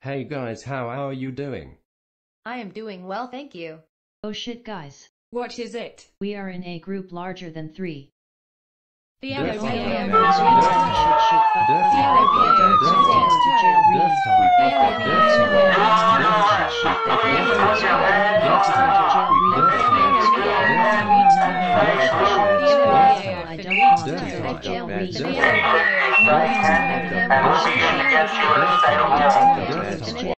Hey guys, how are you doing? I am doing well, thank you. Oh shit guys. What is it? We are in a group larger than 3. The Death LOBA time. I don't want to.